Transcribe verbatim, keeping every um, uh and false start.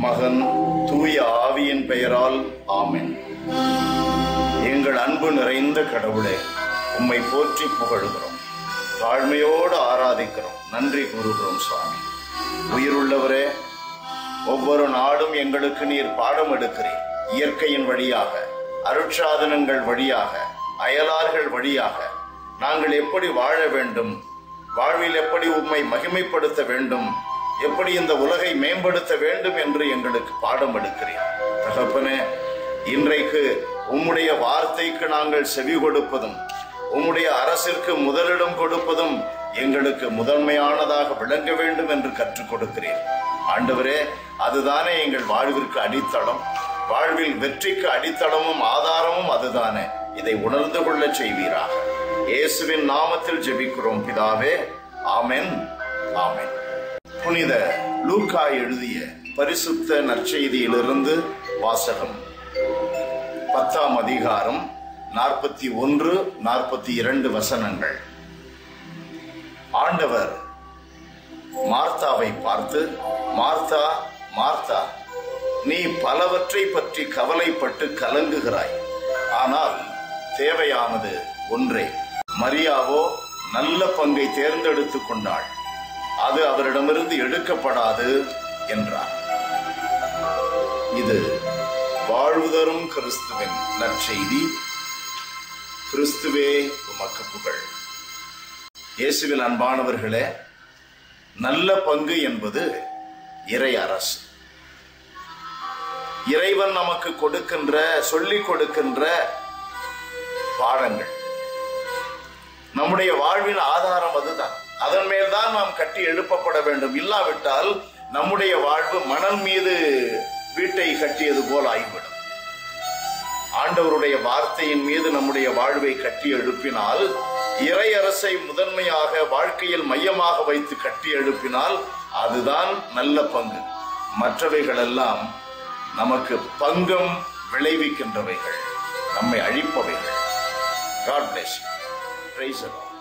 மகன் தூய ஆவியின் பெயரால் ஆமென். எங்கள் அன்பு நிறைந்த கடவுளே, உம்மை போற்றி புகழுகிறோம், தாழ்மையோடு ஆராதிக்கிறோம், நன்றி கூறுகிறோம் சுவாமி. உயிருள்ளவரே, ஒவ்வொரு நாளும் எங்களுக்கு நீர் பாடம் எடுக்கிறீர். இயற்கையின் வழியாக, அருட்சாதனங்கள் வழியாக, அயலார்கள் வழியாக நாங்கள் எப்படி வாழ வேண்டும், வாழ்வில் எப்படி உம்மை மகிமைப்படுத்த வேண்டும், எப்படி இந்த உலகை மேம்படுத்த வேண்டும் என்று எங்களுக்கு பாடம் எடுக்கிறீர். தகப்பனே, இன்றைக்கு உம்முடைய வார்த்தைக்கு நாங்கள் செவி கொடுப்பதும் உம்முடைய அரசிற்கு முதலிடம் கொடுப்பதும் எங்களுக்கு முதன்மையானதாக விளங்க வேண்டும் என்று கற்றுக் கொடுக்கிறீர். ஆண்டவரே, அதுதானே எங்கள் வாழ்விற்கு அடித்தளம். வாழ்வில் வெற்றிக்கு அடித்தளமும் ஆதாரமும் அதுதானே. இதை உணர்ந்து கொள்ள செய்வீராக. இயேசுவின் நாமத்தில் ஜெபிக்கிறோம் பிதாவே, ஆமென், ஆமென். புனித லூக்கா எழுதிய பரிசுத்த நற்செய்தியிலிருந்து வாசகம். பத்தாம் அதிகாரம் நாற்பத்தி ஒன்று நாற்பத்தி இரண்டு வசனங்கள். ஆண்டவர் மார்த்தாவை பார்த்து, மார்த்தா, மார்த்தா, நீ பலவற்றை பற்றி கவலைப்பட்டு கலங்குகிறாய். ஆனால் தேவையானது ஒன்றே. மரியாவோ நல்ல பங்கை தேர்ந்தெடுத்துக் கொண்டாள், அது அவரிடமிருந்து எடுக்கப்படாது என்றார். இது வாழ்வு தரும் கிறிஸ்துவின் நற்செய்தி. கிறிஸ்துவே உமக்கு புகழ். இயேசுவில் அன்பானவர்களே, நல்ல பங்கு என்பது இறை அரசு. இறைவன் நமக்கு கொடுக்கின்ற, சொல்லிக் கொடுக்கின்ற பாடங்கள். நம்முடைய வாழ்வின் ஆதாரம் அதுதான். அதன் மேல்தான் நாம் கட்டி எழுப்பப்பட வேண்டும். இல்லாவிட்டால் நம்முடைய வாழ்வு மணல் மீது வீட்டை கட்டியது போல் ஆகிவிடும். ஆண்டவருடைய வார்த்தையின் மீது நம்முடைய வாழ்வை கட்டி எழுப்பினால், இறை அரசை முதன்மையாக வாழ்க்கையில் மையமாக வைத்து கட்டி எழுப்பினால் அதுதான் நல்ல பங்கு. மற்றவைகள் எல்லாம் நமக்கு பங்கம் விளைவிக்கின்றவைகள், நம்மை அழிப்பவைகள். God bless you. Praise the Lord.